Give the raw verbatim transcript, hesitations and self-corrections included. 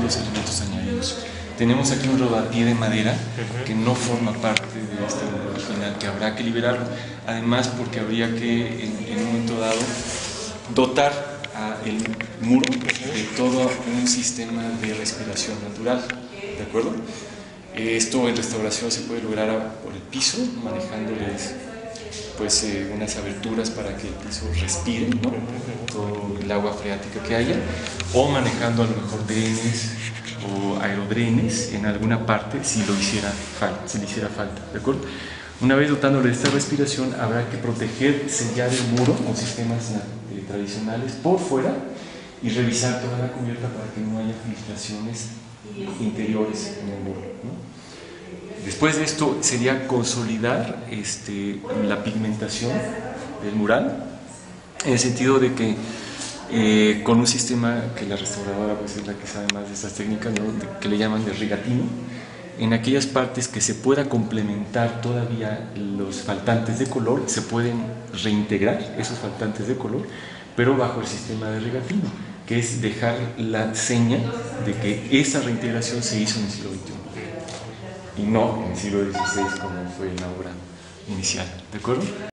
los elementos añadidos. Tenemos aquí un rodapié de madera que no forma parte de este muro original, que habrá que liberarlo. Además, porque habría que, en, en un momento dado, dotar al muro de todo un sistema de respiración natural. ¿De acuerdo? Esto en restauración se puede lograr por el piso, manejándoles pues, eh, unas aberturas para que el piso respire, ¿no?, todo el agua freática que haya, o manejando a lo mejor drenes o aerodrenes en alguna parte si lo hiciera falta, si le hiciera falta, ¿de acuerdo? Una vez dotándole de esta respiración, habrá que proteger, sellar el muro con sistemas eh, tradicionales por fuera y revisar toda la cubierta para que no haya filtraciones interiores en el muro, ¿no? Después de esto sería consolidar este, la pigmentación del mural, en el sentido de que eh, con un sistema que la restauradora pues, es la que sabe más de estas técnicas, ¿no?, de, que le llaman de rigatino, en aquellas partes que se pueda complementar todavía los faltantes de color, se pueden reintegrar esos faltantes de color, pero bajo el sistema de rigatino, que es dejar la seña de que esa reintegración se hizo en el siglo veintiuno y no en el siglo dieciséis como fue la obra inicial, ¿de acuerdo?